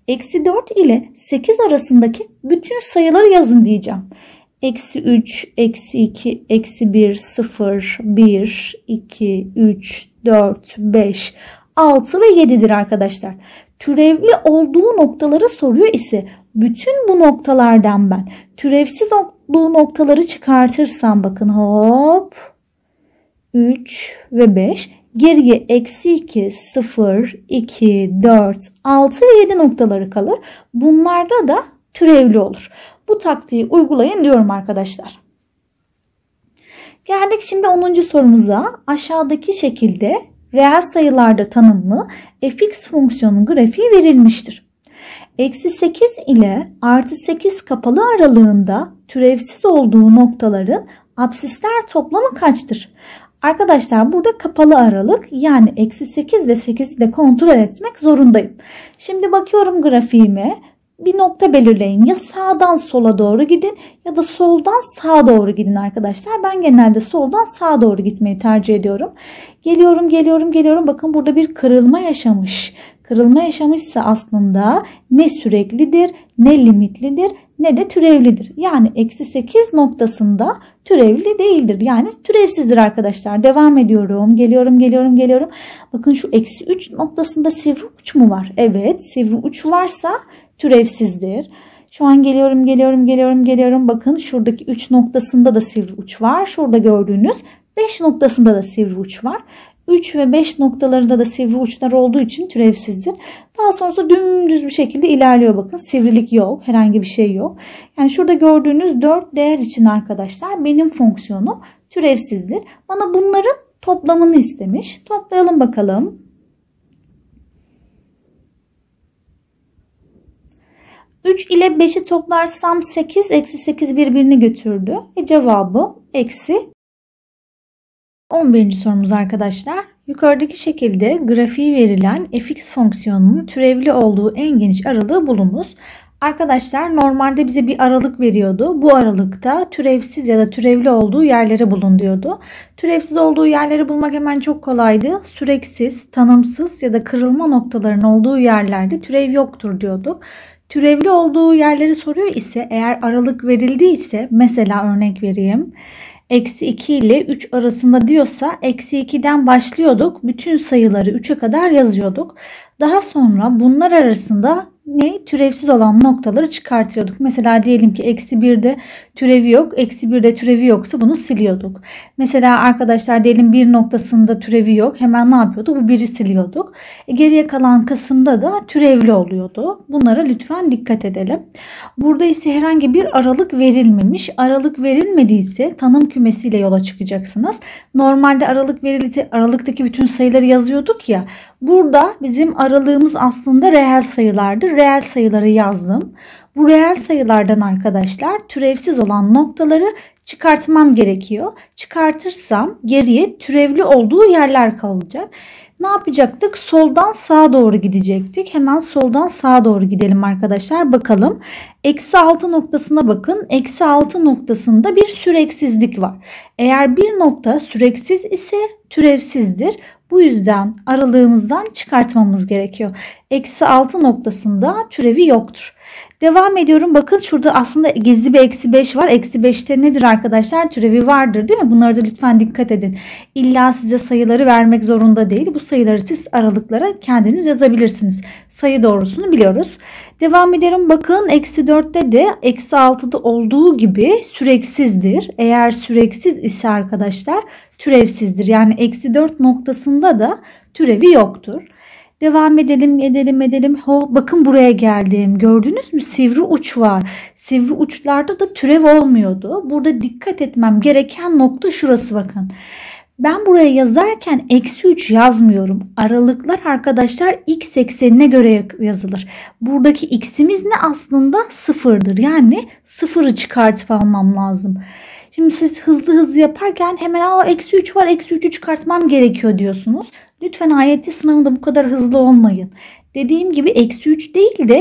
[SPEAKER 1] Eksi 4 ile 8 arasındaki bütün sayıları yazın diyeceğim. Eksi 3, eksi 2, eksi 1, 0, 1, 2, 3, 4, 5, 6 ve 7'dir arkadaşlar. Türevli olduğu noktaları soruyor ise bütün bu noktalardan ben türevsiz olduğu noktaları çıkartırsam bakın hop 3 ve 5 geriye eksi 2, 0, 2, 4, 6 ve 7 noktaları kalır. Bunlarda da türevli olur. Bu taktiği uygulayın diyorum arkadaşlar. Geldik şimdi 10. sorumuza. Aşağıdaki şekilde reel sayılarda tanımlı fx fonksiyonun grafiği verilmiştir. Eksi 8 ile artı 8 kapalı aralığında türevsiz olduğu noktaların absisler toplamı kaçtır? Arkadaşlar burada kapalı aralık yani eksi 8 ve 8'i de kontrol etmek zorundayım. Şimdi bakıyorum grafiğime. Bir nokta belirleyin. Ya sağdan sola doğru gidin ya da soldan sağa doğru gidin arkadaşlar. Ben genelde soldan sağa doğru gitmeyi tercih ediyorum. Geliyorum. Bakın burada bir kırılma yaşamış. Kırılma yaşamışsa aslında ne süreklidir, ne limitlidir, ne de türevlidir. Yani eksi 8 noktasında türevli değildir. Yani türevsizdir arkadaşlar. Devam ediyorum. Geliyorum. Bakın şu eksi 3 noktasında sivri uç mu var? Evet, sivri uç varsa türevsizdir. Şu an geliyorum. Bakın şuradaki 3 noktasında da sivri uç var. Şurada gördüğünüz 5 noktasında da sivri uç var. 3 ve 5 noktalarında da sivri uçlar olduğu için türevsizdir. Daha sonrası dümdüz bir şekilde ilerliyor bakın. Sivrilik yok. Herhangi bir şey yok. Yani şurada gördüğünüz 4 değer için arkadaşlar benim fonksiyonum türevsizdir. Bana bunların toplamını istemiş. Toplayalım bakalım. 3 ile 5'i toplarsam 8, eksi 8 birbirini götürdü. Cevabım eksi 11. sorumuz arkadaşlar. Yukarıdaki şekilde grafiği verilen fx fonksiyonunun türevli olduğu en geniş aralığı bulunuz. Arkadaşlar normalde bize bir aralık veriyordu. Bu aralıkta türevsiz ya da türevli olduğu yerleri bulun diyordu. Türevsiz olduğu yerleri bulmak hemen çok kolaydı. Süreksiz, tanımsız ya da kırılma noktalarının olduğu yerlerde türev yoktur diyorduk. Türevli olduğu yerleri soruyor ise eğer aralık verildiyse mesela örnek vereyim. Eksi 2 ile 3 arasında diyorsa eksi 2'den başlıyorduk. Bütün sayıları 3'e kadar yazıyorduk. Daha sonra bunlar arasında türevsiz olan noktaları çıkartıyorduk. Mesela diyelim ki eksi 1'de türevi yok. Eksi 1'de türevi yoksa bunu siliyorduk. Mesela arkadaşlar diyelim 1 noktasında türevi yok. Hemen ne yapıyorduk? Bu 1'i siliyorduk. Geriye kalan kısımda da türevli oluyordu. Bunlara lütfen dikkat edelim. Burada ise herhangi bir aralık verilmemiş. Aralık verilmediyse tanım kümesiyle yola çıkacaksınız. Normalde aralık verildi. Aralıktaki bütün sayıları yazıyorduk ya. Burada bizim aralığımız aslında reel sayılardır. Reel sayıları yazdım. Bu reel sayılardan arkadaşlar türevsiz olan noktaları çıkartmam gerekiyor. Çıkartırsam geriye türevli olduğu yerler kalacak. Ne yapacaktık? Soldan sağa doğru gidecektik. Hemen soldan sağa doğru gidelim arkadaşlar. Bakalım. Eksi 6 noktasına bakın. Eksi 6 noktasında bir süreksizlik var. Eğer bir nokta süreksiz ise türevsizdir. Bu yüzden aralığımızdan çıkartmamız gerekiyor. Eksi 6 noktasında türevi yoktur. Devam ediyorum. Bakın şurada aslında gizli bir eksi 5 var. Eksi 5'te nedir arkadaşlar? Türevi vardır değil mi? Bunlara da lütfen dikkat edin. İlla size sayıları vermek zorunda değil. Bu sayıları siz aralıklara kendiniz yazabilirsiniz. Sayı doğrusunu biliyoruz. Devam edelim. Bakın eksi 4'te de eksi 6'da olduğu gibi süreksizdir. Eğer süreksiz ise arkadaşlar türevsizdir. Yani eksi 4 noktasında da türevi yoktur. Devam edelim. Bakın buraya geldim. Gördünüz mü? Sivri uç var. Sivri uçlarda da türev olmuyordu. Burada dikkat etmem gereken nokta şurası bakın. Ben buraya yazarken eksi 3 yazmıyorum. Aralıklar arkadaşlar x eksenine göre yazılır. Buradaki x'imiz ne aslında? Sıfırdır. Yani sıfırı çıkartıp almam lazım. Şimdi siz hızlı yaparken hemen eksi 3 var, eksi 3'ü çıkartmam gerekiyor diyorsunuz. Lütfen AYT sınavında bu kadar hızlı olmayın. Dediğim gibi eksi 3 değil de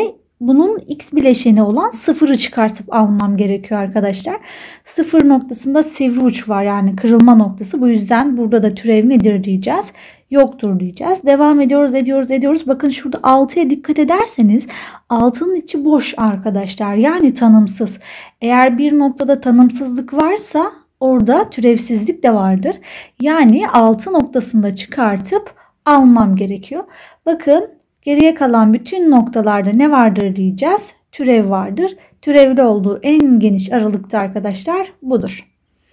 [SPEAKER 1] bunun x bileşeni olan sıfırı çıkartıp almam gerekiyor arkadaşlar. Sıfır noktasında sivri uç var, yani kırılma noktası. Bu yüzden burada da türev nedir diyeceğiz. Yoktur diyeceğiz. Devam ediyoruz. Bakın şurada 6'ya dikkat ederseniz 6'nın içi boş arkadaşlar. Yani tanımsız. Eğer bir noktada tanımsızlık varsa orada türevsizlik de vardır. Yani 6 noktasında çıkartıp almam gerekiyor. Bakın geriye kalan bütün noktalarda ne vardır diyeceğiz. Türev vardır. Türevli olduğu en geniş aralıkta arkadaşlar budur.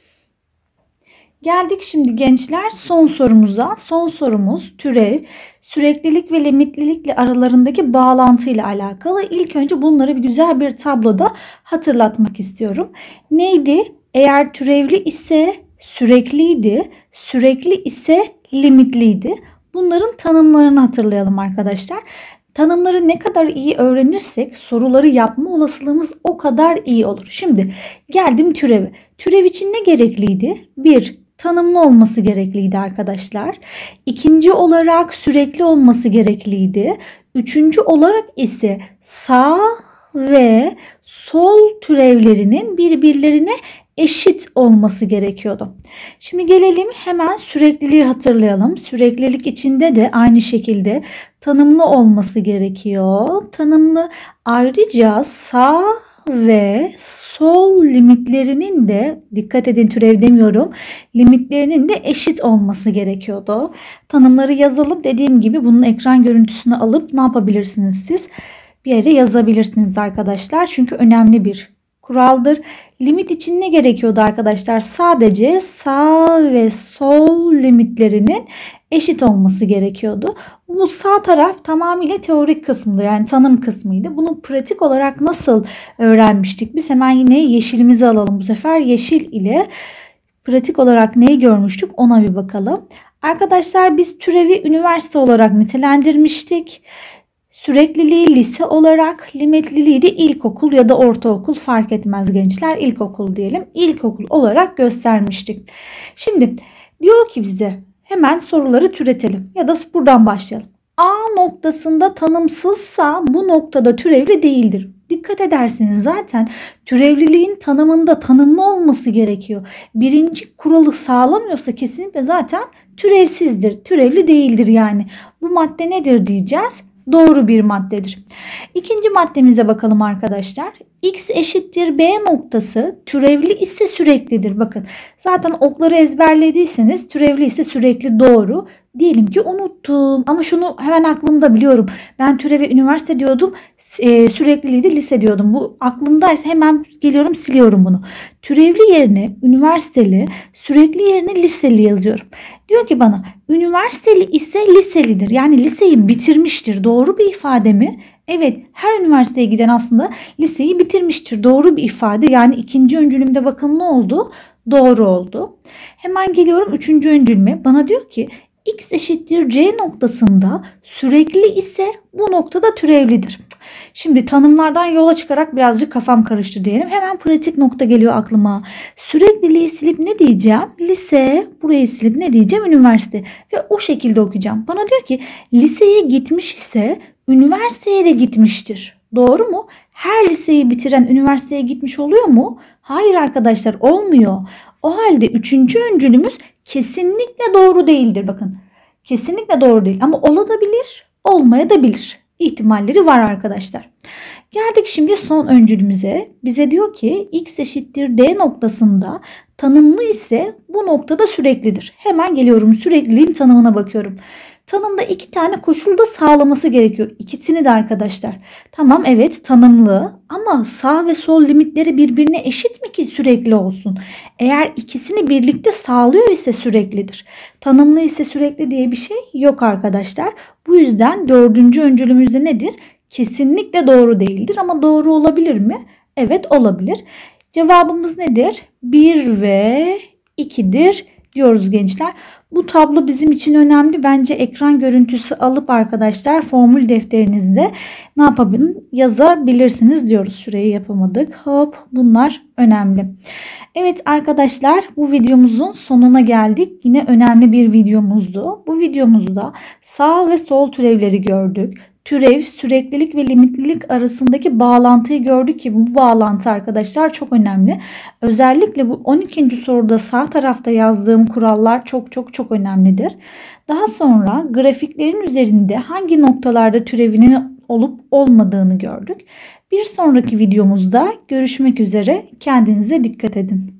[SPEAKER 1] Geldik şimdi gençler son sorumuza. Son sorumuz türev, süreklilik ve limitlilikle aralarındaki bağlantıyla alakalı. İlk önce bunları bir güzel bir tabloda hatırlatmak istiyorum. Neydi? Eğer türevli ise sürekliydi, sürekli ise limitliydi. Bunların tanımlarını hatırlayalım arkadaşlar. Tanımları ne kadar iyi öğrenirsek soruları yapma olasılığımız o kadar iyi olur. Şimdi geldim türeve. Türev için ne gerekliydi? 1. Tanımlı olması gerekliydi arkadaşlar. İkinci olarak sürekli olması gerekliydi. Üçüncü olarak ise sağ ve sol türevlerinin birbirlerine eşit olması gerekiyordu. Şimdi gelelim hemen sürekliliği hatırlayalım. Süreklilik içinde de aynı şekilde tanımlı olması gerekiyor. Tanımlı, ayrıca sağ ve sol limitlerinin de, dikkat edin türev demiyorum, limitlerinin de eşit olması gerekiyordu. Tanımları yazalım. Dediğim gibi bunun ekran görüntüsünü alıp ne yapabilirsiniz siz? Bir yere yazabilirsiniz arkadaşlar. Çünkü önemli bir kuraldır. Limit için ne gerekiyordu arkadaşlar? Sadece sağ ve sol limitlerinin eşit olması gerekiyordu. Bu sağ taraf tamamıyla teorik kısmıydı, yani tanım kısmıydı. Bunu pratik olarak nasıl öğrenmiştik? Biz hemen yine yeşilimizi alalım bu sefer. Yeşil ile pratik olarak neyi görmüştük ona bir bakalım. Arkadaşlar biz türevi üniversite olarak nitelendirmiştik. Sürekliliği lise olarak, limitliliği de ilkokul ya da ortaokul fark etmez gençler. İlkokul diyelim. İlkokul olarak göstermiştik. Şimdi diyor ki bize hemen soruları türetelim ya da buradan başlayalım. A noktasında tanımsızsa bu noktada türevli değildir. Dikkat edersiniz zaten türevliliğin tanımında tanımlı olması gerekiyor. Birinci kuralı sağlamıyorsa kesinlikle zaten türevsizdir. Türevli değildir yani. Bu madde nedir diyeceğiz? Doğru bir maddedir. İkinci maddemize bakalım arkadaşlar. X eşittir B noktası türevli ise süreklidir. Bakın zaten okları ezberlediyseniz türevli ise sürekli doğru. Diyelim ki unuttum ama şunu hemen aklımda biliyorum. Ben türevi üniversite diyordum, sürekliliği de lise diyordum. Bu aklımdaysa hemen geliyorum siliyorum bunu. Türevli yerine üniversiteli, sürekli yerine liseli yazıyorum. Diyor ki bana üniversiteli ise liselidir. Yani liseyi bitirmiştir. Doğru bir ifade mi? Evet, her üniversiteye giden aslında liseyi bitirmiştir. Doğru bir ifade. Yani ikinci öncülümde bakın ne oldu? Doğru oldu. Hemen geliyorum üçüncü öncülüme. Bana diyor ki X eşittir C noktasında sürekli ise bu noktada türevlidir. Şimdi tanımlardan yola çıkarak birazcık kafam karıştı diyelim. Hemen pratik nokta geliyor aklıma. Sürekliliği silip ne diyeceğim? Lise, burayı silip ne diyeceğim? Üniversite. Ve o şekilde okuyacağım. Bana diyor ki liseye gitmiş ise üniversiteye de gitmiştir. Doğru mu? Her liseyi bitiren üniversiteye gitmiş oluyor mu? Hayır arkadaşlar, olmuyor. O halde üçüncü öncülümüz kesinlikle doğru değildir. Bakın kesinlikle doğru değil ama olabilir, olmayabilir. İhtimalleri var arkadaşlar. Geldik şimdi son öncülümüze. Bize diyor ki X eşittir D noktasında tanımlı ise bu noktada süreklidir. Hemen geliyorum sürekliliğin tanımına bakıyorum. Tanımda iki tane koşul da sağlaması gerekiyor. İkisini de arkadaşlar. Tamam evet tanımlı ama sağ ve sol limitleri birbirine eşit mi ki sürekli olsun? Eğer ikisini birlikte sağlıyor ise süreklidir. Tanımlı ise sürekli diye bir şey yok arkadaşlar. Bu yüzden dördüncü öncülümüzde nedir? Kesinlikle doğru değildir ama doğru olabilir mi? Evet olabilir. Cevabımız nedir? 1 ve 2'dir diyoruz gençler. Bu tablo bizim için önemli. Bence ekran görüntüsü alıp arkadaşlar formül defterinizde ne yapabilin yazabilirsiniz diyoruz. Şurayı yapamadık. Hop, bunlar önemli. Evet arkadaşlar, bu videomuzun sonuna geldik. Yine önemli bir videomuzdu. Bu videomuzda sağ ve sol türevleri gördük. türev, süreklilik ve limitlilik arasındaki bağlantıyı gördük ki bu bağlantı arkadaşlar çok önemli. Özellikle bu 12. soruda sağ tarafta yazdığım kurallar çok önemlidir. Daha sonra grafiklerin üzerinde hangi noktalarda türevinin olup olmadığını gördük. Bir sonraki videomuzda görüşmek üzere. Kendinize dikkat edin.